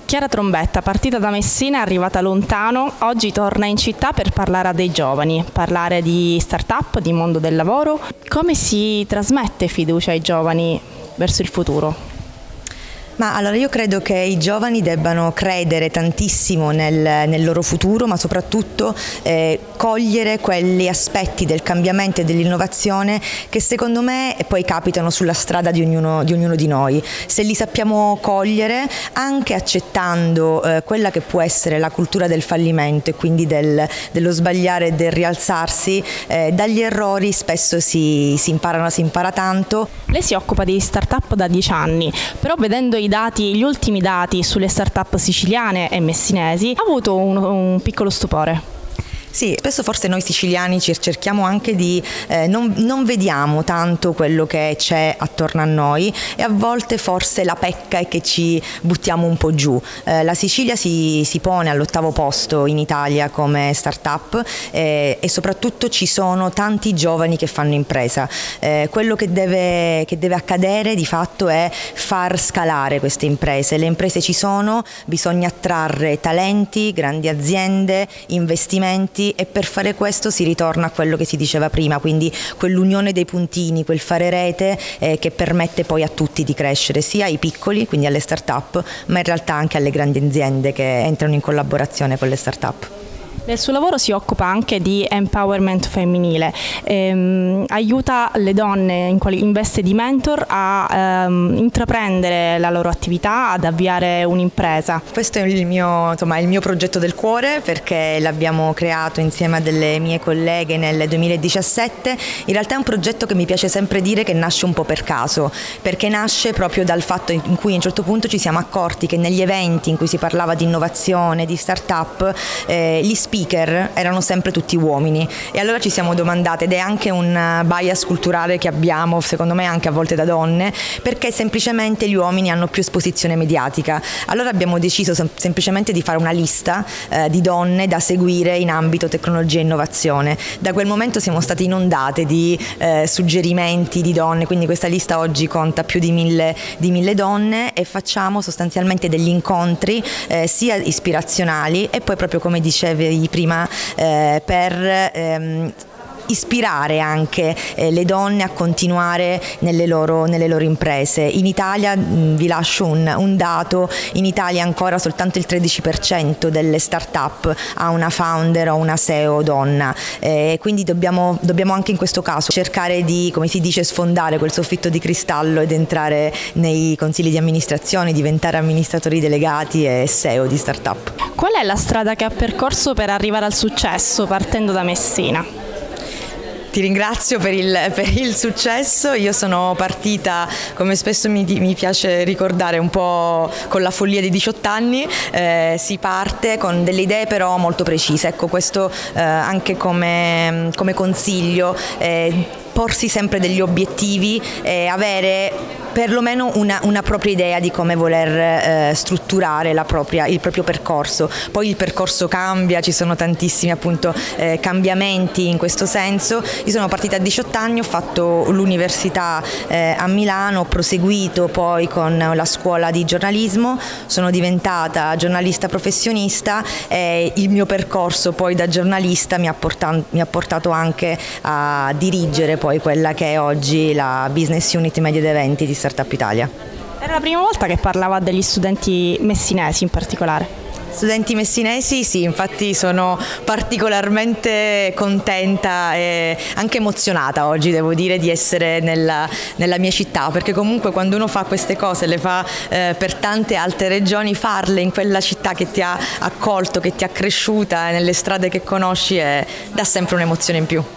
Chiara Trombetta, partita da Messina, è arrivata lontano, oggi torna in città per parlare a dei giovani, parlare di start-up, di mondo del lavoro. Come si trasmette fiducia ai giovani verso il futuro? Ma allora io credo che i giovani debbano credere tantissimo nel loro futuro, ma soprattutto cogliere quegli aspetti del cambiamento e dell'innovazione che secondo me poi capitano sulla strada di ognuno di noi. Se li sappiamo cogliere, anche accettando quella che può essere la cultura del fallimento e quindi dello sbagliare e del rialzarsi, dagli errori spesso si impara tanto. Lei si occupa di start-up da 10 anni, però vedendo gli ultimi dati sulle start-up siciliane e messinesi, ha avuto un piccolo stupore. Sì, spesso forse noi siciliani cerchiamo anche di non vediamo tanto quello che c'è attorno a noi e a volte forse la pecca è che ci buttiamo un po' giù. La Sicilia si pone all'8° posto in Italia come start-up e soprattutto ci sono tanti giovani che fanno impresa. Quello che deve accadere di fatto è far scalare queste imprese. Le imprese ci sono, bisogna attrarre talenti, grandi aziende, investimenti. E per fare questo si ritorna a quello che si diceva prima, quindi quell'unione dei puntini, quel fare rete che permette poi a tutti di crescere, sia ai piccoli, quindi alle start-up, ma in realtà anche alle grandi aziende che entrano in collaborazione con le start-up. Nel suo lavoro si occupa anche di empowerment femminile, aiuta le donne in quali investe di mentor a intraprendere la loro attività, ad avviare un'impresa. Questo è il mio progetto del cuore, perché l'abbiamo creato insieme a delle mie colleghe nel 2017. In realtà è un progetto che mi piace sempre dire che nasce un po' per caso, perché nasce proprio dal fatto in cui a un certo punto ci siamo accorti che negli eventi in cui si parlava di innovazione, di start-up, gli speaker erano sempre tutti uomini e allora ci siamo domandate, ed è anche un bias culturale che abbiamo secondo me anche a volte da donne, perché semplicemente gli uomini hanno più esposizione mediatica. Allora abbiamo deciso semplicemente di fare una lista di donne da seguire in ambito tecnologia e innovazione. Da quel momento siamo state inondate di suggerimenti di donne, quindi questa lista oggi conta più di 1000 donne e facciamo sostanzialmente degli incontri sia ispirazionali e poi proprio come dicevi prima per ispirare anche le donne a continuare nelle loro imprese. In Italia, vi lascio un dato, in Italia ancora soltanto il 13% delle start-up ha una founder o una CEO donna, quindi dobbiamo anche in questo caso cercare di, come si dice, sfondare quel soffitto di cristallo ed entrare nei consigli di amministrazione, diventare amministratori delegati e CEO di start-up. Qual è la strada che ha percorso per arrivare al successo partendo da Messina? Ti ringrazio per il successo. Io sono partita, come spesso mi piace ricordare, un po' con la follia di 18 anni, si parte con delle idee però molto precise, ecco questo anche come consiglio, porsi sempre degli obiettivi e avere perlomeno una propria idea di come voler strutturare il proprio percorso. Poi il percorso cambia, ci sono tantissimi appunto cambiamenti in questo senso. Io sono partita a 18 anni, ho fatto l'università a Milano, ho proseguito poi con la scuola di giornalismo, sono diventata giornalista professionista e il mio percorso poi da giornalista mi ha portato anche a dirigere poi quella che è oggi la Business Unit Media ed Eventi di Startup Italia. Era la prima volta che parlava degli studenti messinesi in particolare. Studenti messinesi, sì, infatti sono particolarmente contenta e anche emozionata oggi, devo dire, di essere nella mia città, perché comunque quando uno fa queste cose, le fa per tante altre regioni, farle in quella città che ti ha accolto, che ti ha cresciuta, nelle strade che conosci, dà sempre un'emozione in più.